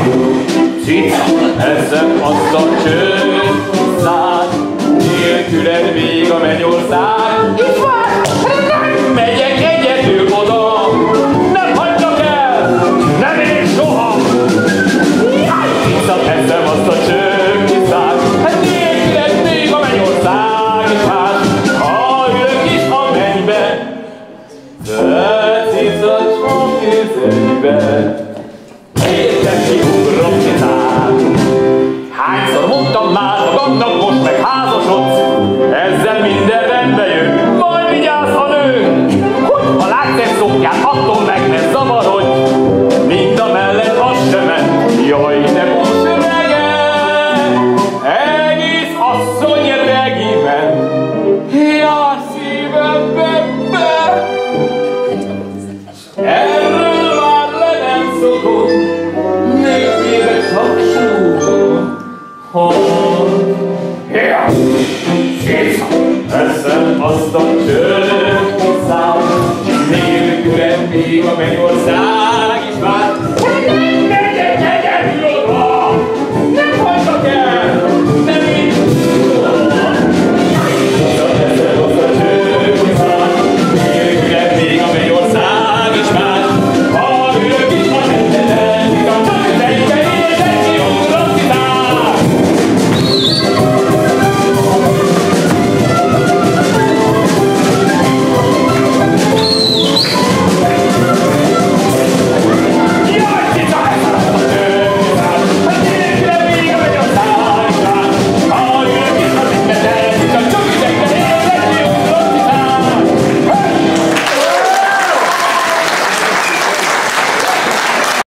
Cica, eszem azt a csőszát, nélküled még a mennyország. Itt van! Nem megyek egyedül oda, nem hagylak el, nem én soha. Cica, eszem azt a csőszát, hát nélküled még a mennyország. Hát, ha ülök is a mennybe, de cica csak kézeibe. Kiugrok cicám. Hányszor mondtam már magamnak, most meg házasodsz, ezzel minden rendbe jön, majd vigyázz a nő. Hogy ha látsz egy szokját, attól meg ne zavarodj, mind a mellett az sem ment, jaj de most rege, egész asszony regiben, jár szívembe. Erről már le nem szokott, nélküle csak súgom. Ja, Cica, eszem azt a csőt.